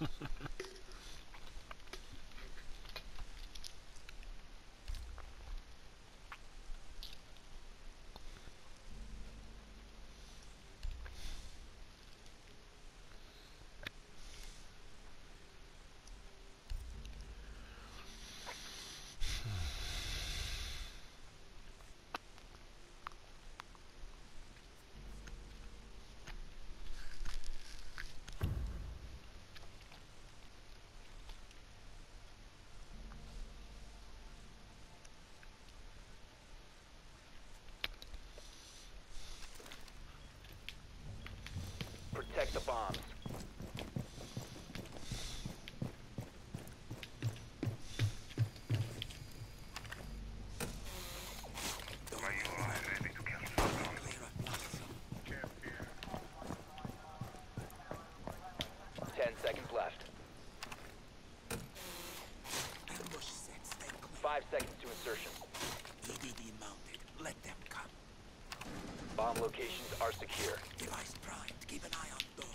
Protect the bombs. Ten seconds left. 5 seconds to insertion. EDD mounted. Let them come. Bomb locations are secure. Device primed. Keep an eye on door.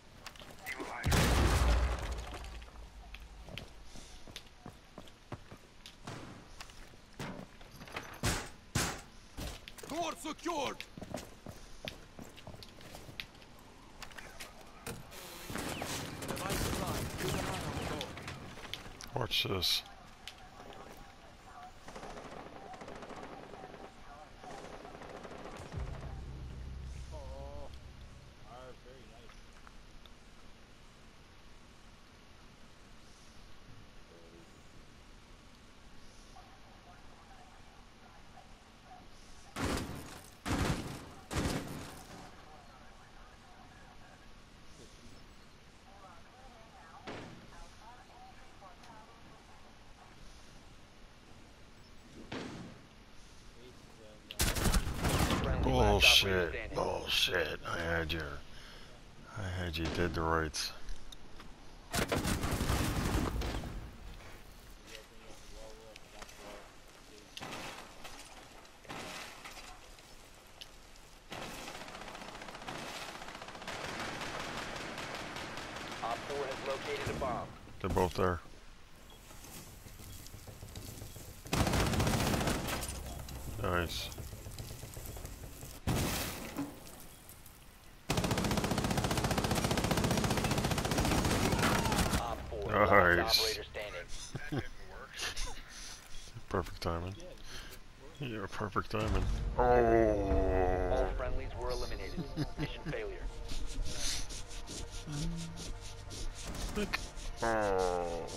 Door secured. Device primed. Keep an eye on door. Watch this. Bullshit. Bullshit. I had you. Dead to rights. Op 4 has located a bomb. They're both there. Nice. Nice. Perfect timing. Yeah, perfect timing. Oh. All friendlies were eliminated. Mission failure. Oh.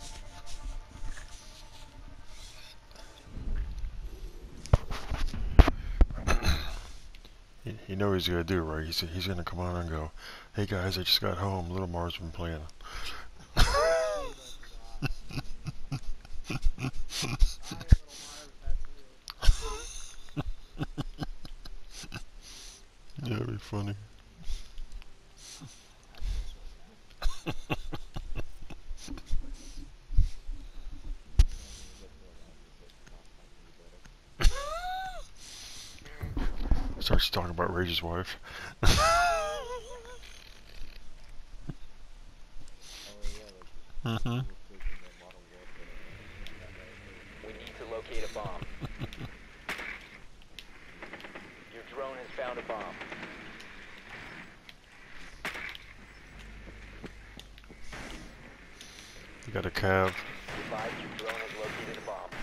You know what he's gonna do, right? He's gonna come on and go, "Hey guys, I just got home. Little Mars been playing." Yeah, it'd be funny. Starts talking about Rage's wife. Mm-hmm. We need to locate a bomb. Your drone has found a bomb. You got a cav. Advise your drone has located a bomb.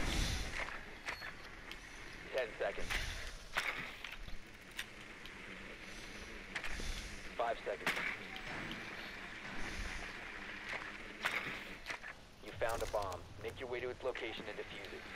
10 seconds. 5 seconds. You found a bomb. Make your way to its location and defuse it.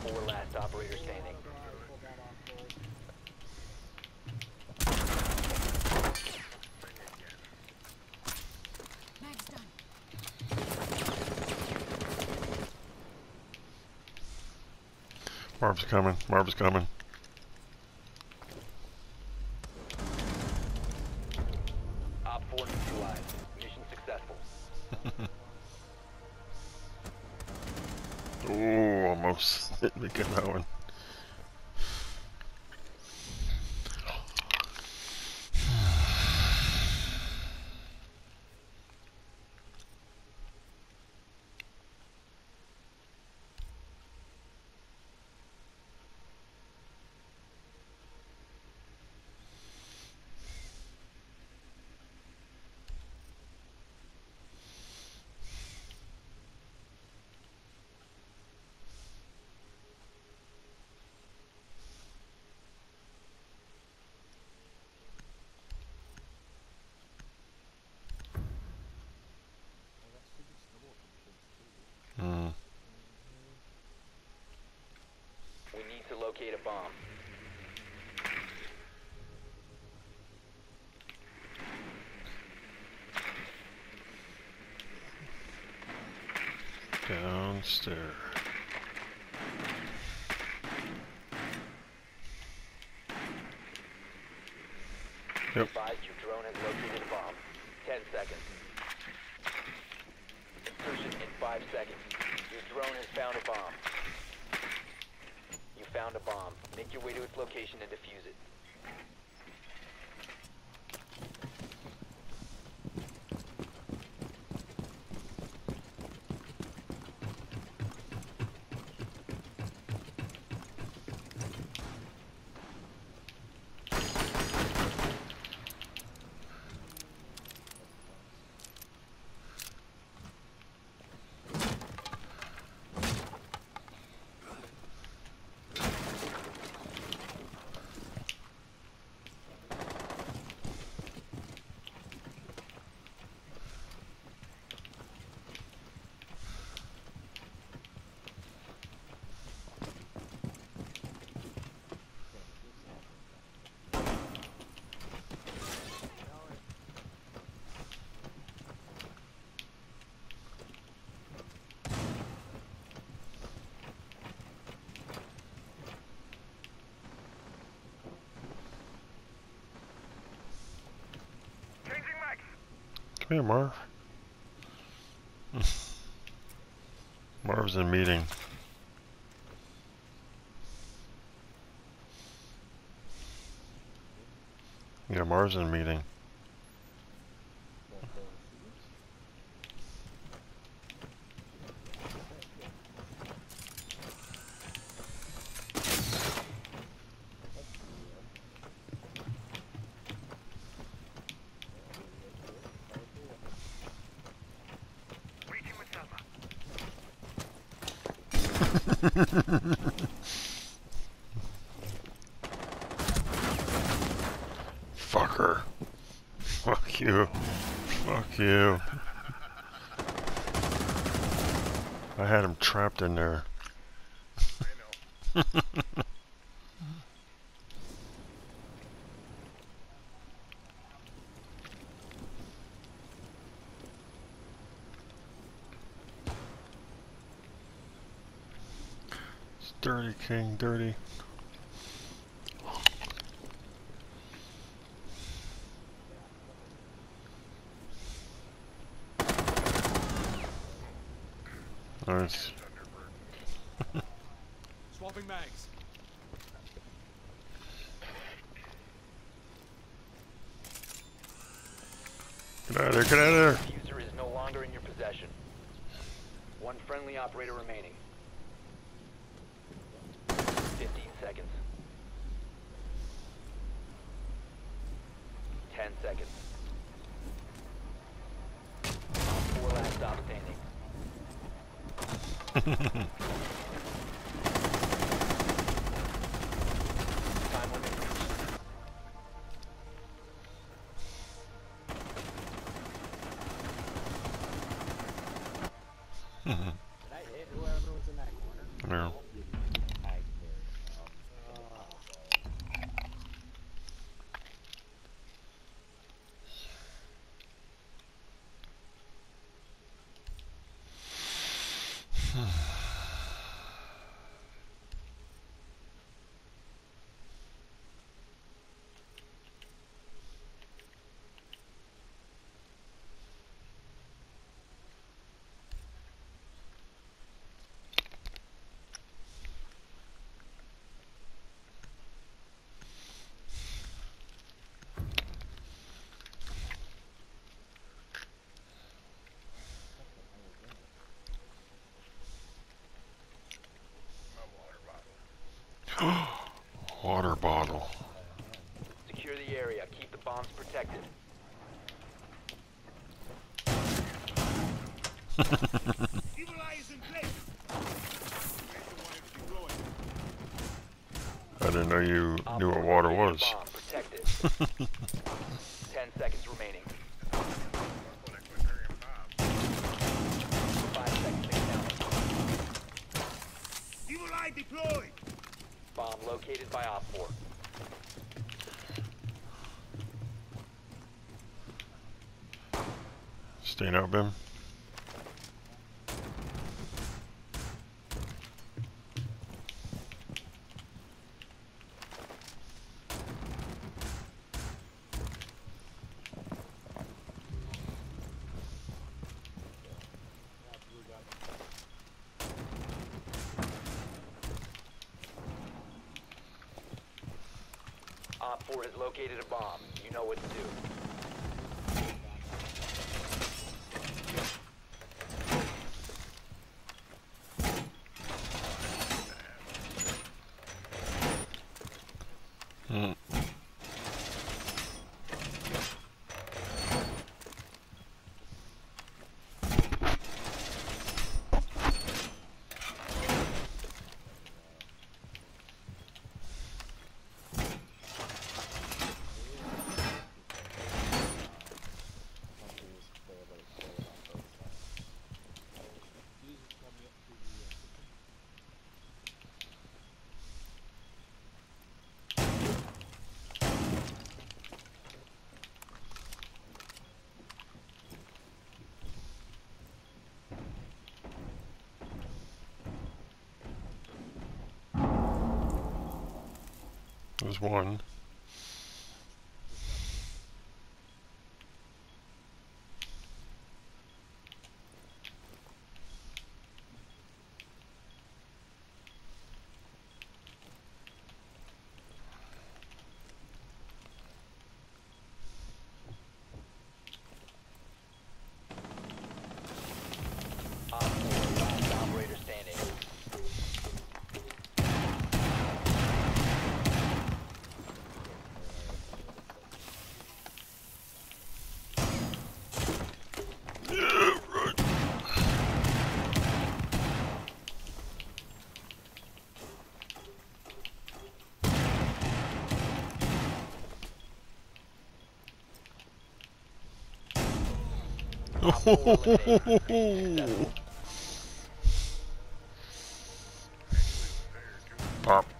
4 last operator standing. Mag's done. Marv's coming. Marv's coming. Op 4 neutralized. Mission successful. Oh, almost hit me on that one. Hmm. We need to locate a bomb. Downstairs. Yep. Advise your drone has located a bomb. 10 seconds. Insertion in 5 seconds. Your drone has found a bomb. You found a bomb. Make your way to its location and defuse it. Come here, Marv. Marv's in a meeting. Yeah, Marv's in a meeting. Fucker. Fuck you. Fuck you. I had him trapped in there. It's dirty, King, dirty. Nice. Swapping mags. Get out of there, get out of there. Diffuser is no longer in your possession. One friendly operator remaining. 15 seconds. 10 seconds. Op 4 last stop standing. Time limit reached. Did I hit whoever was in that corner? No. Water bottle. Secure the area. Keep the bombs protected. Evil Eye is in place. I didn't know you Op knew what 4 water located a was. bomb. Protected. 10 seconds remaining. 5 seconds to count. Evil Eye deployed. Bomb located by Op 4. Staying out, Bim? Op 4 has located a bomb. You know what to do. Hmm. There's one. Op 4, last operator standing. Op 4 eliminated. Pop.